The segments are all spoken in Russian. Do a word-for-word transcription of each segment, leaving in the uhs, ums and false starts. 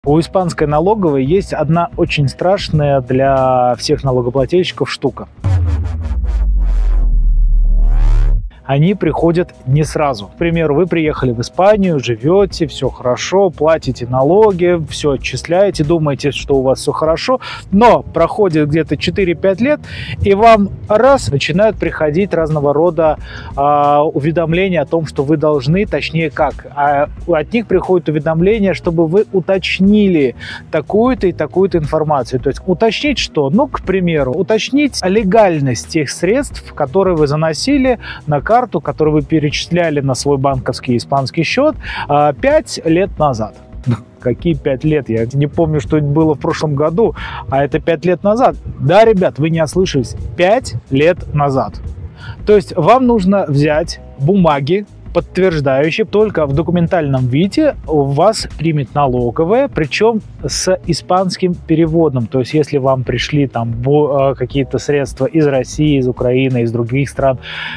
У испанской налоговой есть одна очень страшная для всех налогоплательщиков штука. Они приходят не сразу. К примеру, вы приехали в Испанию, живете, все хорошо, платите налоги, все отчисляете, думаете, что у вас все хорошо, но проходит где-то четыре-пять лет, и вам раз начинают приходить разного рода э, уведомления о том, что вы должны, точнее как, а от них приходит уведомление, чтобы вы уточнили такую-то и такую-то информацию. То есть уточнить что? Ну, к примеру, уточнить легальность тех средств, которые вы заносили на карту, которую вы перечисляли на свой банковский испанский счет пять лет назад. Какие пять лет? Я не помню, что это было в прошлом году, а это пять лет назад. Да, ребят, вы не ослышались. пять лет назад. То есть вам нужно взять бумаги, подтверждающие, только в документальном виде у вас примет налоговая, причем с испанским переводом. То есть если вам пришли там какие-то средства из России, из Украины, из других стран,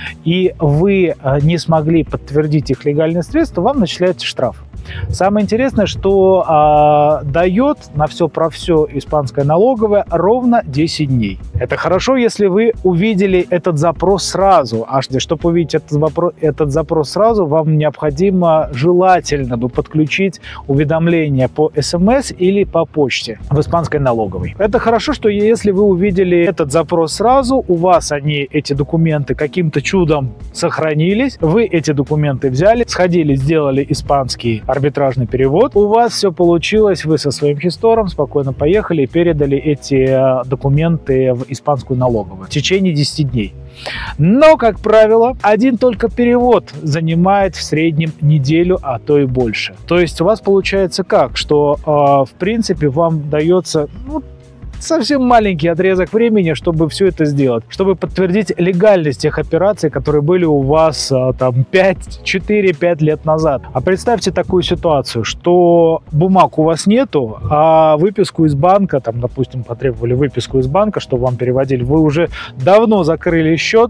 и вы не смогли подтвердить их легальные средства, вам начисляется штраф. Самое интересное, что э, дает на все про все испанская налоговая ровно десять дней. Это хорошо, если вы увидели этот запрос сразу. А чтобы увидеть этот, вопрос, этот запрос сразу, вам необходимо желательно бы подключить уведомления по СМС или по почте в испанской налоговой. Это хорошо, что если вы увидели этот запрос сразу, у вас они, эти документы, каким-то чудом сохранились, вы эти документы взяли, сходили, сделали испанский арбитражный перевод, у вас все получилось, вы со своим хистором спокойно поехали и передали эти документы в испанскую налоговую в течение десяти дней. Но, как правило, один только перевод занимает в среднем неделю, а то и больше. То есть у вас получается как, что э, в принципе вам дается ну, совсем маленький отрезок времени, чтобы все это сделать, чтобы подтвердить легальность тех операций, которые были у вас там четыре-пять лет назад. А представьте такую ситуацию, что бумаг у вас нету, а выписку из банка, там, допустим, потребовали выписку из банка, что вам переводили, вы уже давно закрыли счет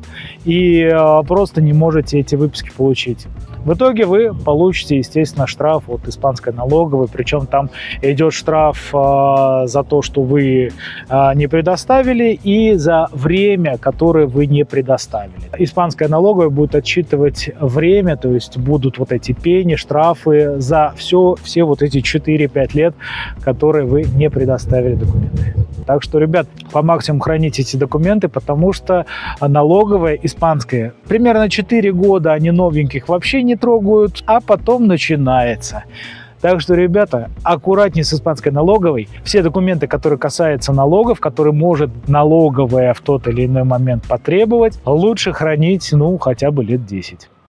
и просто не можете эти выписки получить. В итоге вы получите, естественно, штраф от испанской налоговой, причем там идет штраф э, за то, что вы э, не предоставили, и за время, которое вы не предоставили. Испанская налоговая будет отсчитывать время, то есть будут вот эти пени, штрафы за все, все вот эти четыре-пять лет, которые вы не предоставили документы. Так что, ребят, по максимуму храните эти документы, потому что налоговая испанская примерно четыре года они новеньких вообще не трогают, а потом начинается. Так что, ребята, аккуратнее с испанской налоговой. Все документы, которые касаются налогов, которые может налоговая в тот или иной момент потребовать, лучше хранить, ну, хотя бы лет десять.